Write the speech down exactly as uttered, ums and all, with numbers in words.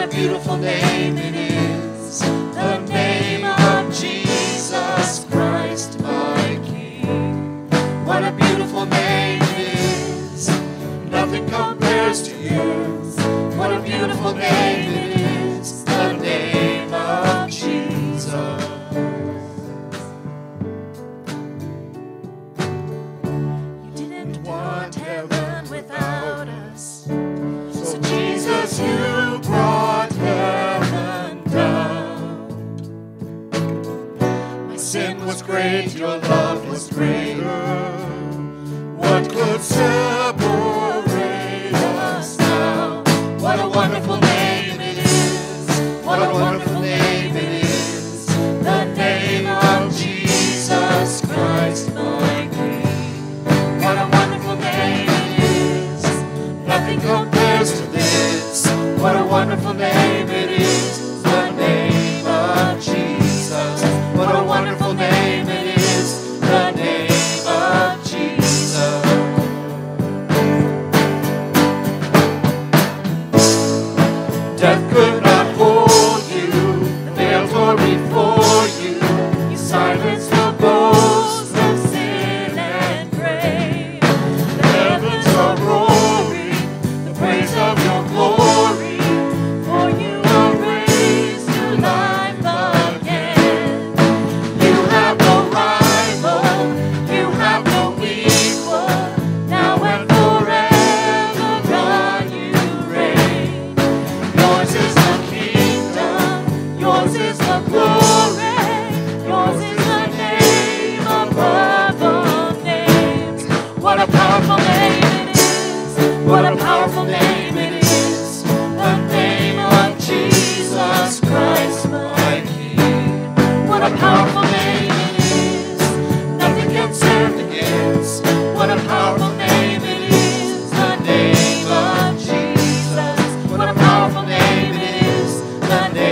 a beautiful name it is, the name of Jesus Christ, my King. What a beautiful name it is, nothing compares to yours. What a beautiful name it is, the name of Jesus. You didn't want heaven without us, so Jesus, you brought heaven down. My sin was great, your love was greater. What could separate us now? What a wonderful name it is. What a wonderful name it is. The name of Jesus Christ, my King. What a wonderful name it is. Nothing compares to this. What a wonderful name it is. The name of Jesus. What a wonderful name it is. The name of Jesus. Death could not hold you, the veil tore before you. You silenced the boast of sin and grave. The heavens are roaring, the praise of your glory. For you are raised to life again. You have no rival, you have no equal. Now and forever, God, you reign. Yours is the kingdom, yours is the glory, yours is the name above all names. What a powerful name it is, what a powerful name it is, the name of Jesus Christ, my King. What a powerful name it is, nothing can stand against. What a powerful name it is, the name of Jesus. What a powerful name it is, the name